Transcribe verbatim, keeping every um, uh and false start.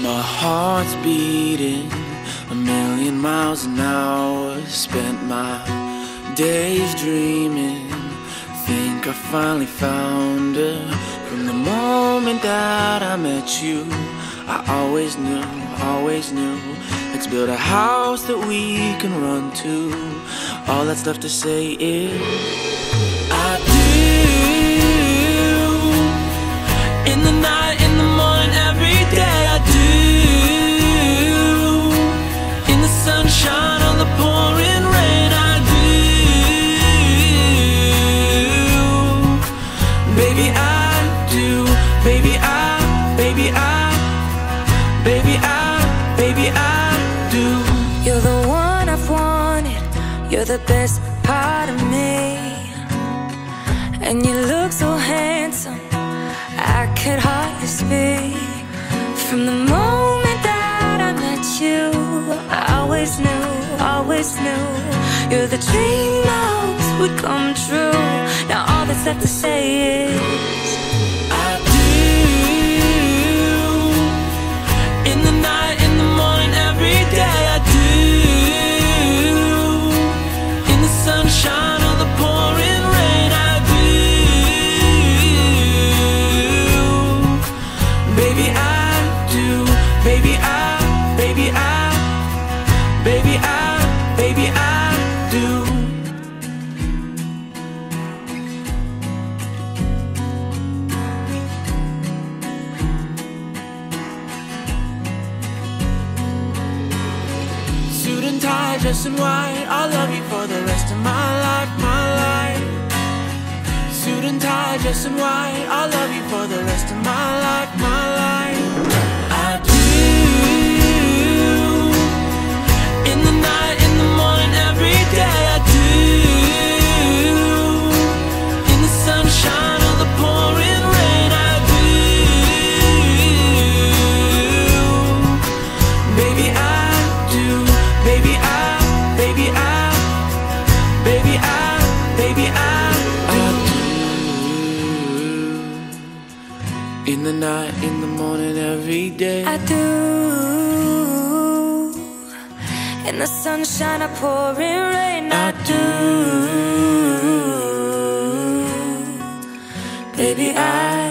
My heart's beating a million miles an hour. Spent my days dreaming, think I finally found her. From the moment that I met you, I always knew, always knew. Let's build a house that we can run to. All that's left to say is I do. In the night, in the morning, every day I do. In the sunshine, on the pouring rain, I do. Baby, I do. Baby, I, baby, I, baby, I, baby, I do. You're the one I've wanted. You're the best part of me. And you look so handsome, I could hardly speak. From the moment that I met you, I always knew, always knew you're the dream most would come true. Now all that's left to say is I do. In the night, in the morning, every day I do. In the sunshine, on the pouring rain, I do. Baby, I do. Baby, I, baby, I, baby, I, baby, I do. Suit and tie, dress in white, I'll love you for the rest of my life, my life. Suit and tie, dress in white, I'll love you for the rest of my life, my life. I do. In the night, in the morning, every day I do. In the sunshine, on the pouring rain, I do. Baby, I do. Baby, I, baby, I, baby, I, baby, I do. In the night, in the morning, every day I do. In the sunshine, a pouring rain, I, I do. Baby, I